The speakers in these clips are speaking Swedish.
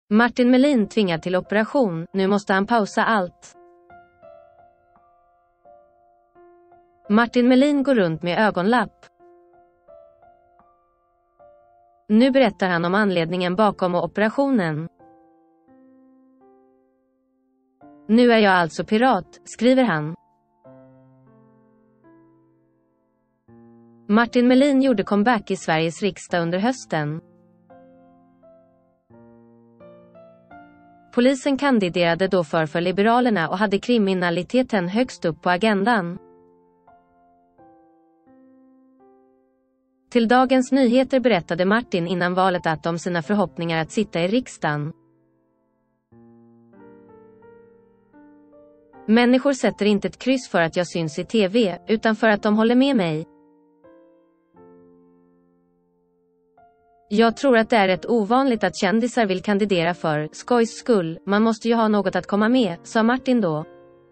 Martin Melin tvingad till operation, nu måste han pausa allt. Martin Melin går runt med ögonlapp. Nu berättar han om anledningen bakom operationen. Nu är jag alltså pirat, skriver han. Martin Melin gjorde comeback i Sveriges riksdag under hösten. Polisen kandiderade då för Liberalerna och hade kriminaliteten högst upp på agendan. Till Dagens Nyheter berättade Martin innan valet om sina förhoppningar att sitta i riksdagen. Människor sätter inte ett kryss för att jag syns i TV, utan för att de håller med mig. Jag tror att det är rätt ovanligt att kändisar vill kandidera för skojs skull, man måste ju ha något att komma med, sa Martin då.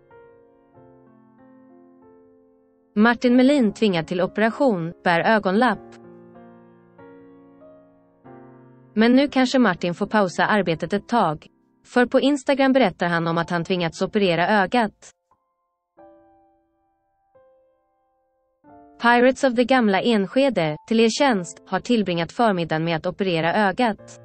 Martin Melin tvingad till operation, bär ögonlapp. Men nu kanske Martin får pausa arbetet ett tag. För på Instagram berättar han om att han tvingats operera ögat. Pirates of the gamla Enskede, till er tjänst, har tillbringat förmiddagen med att operera ögat.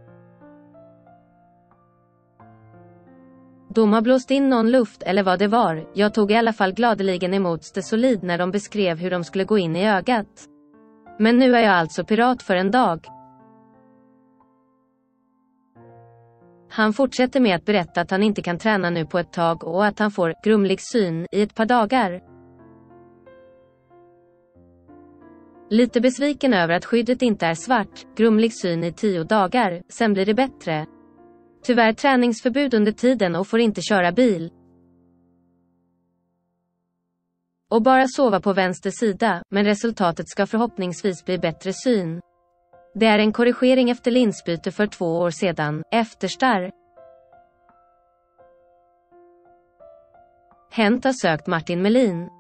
De har blåst in någon luft eller vad det var, jag tog i alla fall gladeligen emot Stesolid när de beskrev hur de skulle gå in i ögat. Men nu är jag alltså pirat för en dag. Han fortsätter med att berätta att han inte kan träna nu på ett tag och att han får grumlig syn i ett par dagar. Lite besviken över att skyddet inte är svart, grumlig syn i 10 dagar, sen blir det bättre. Tyvärr träningsförbud under tiden och får inte köra bil. Och bara sova på vänster sida, men resultatet ska förhoppningsvis bli bättre syn. Det är en korrigering efter linsbyte för 2 år sedan, efterstarr. Hänt har sökt Martin Melin.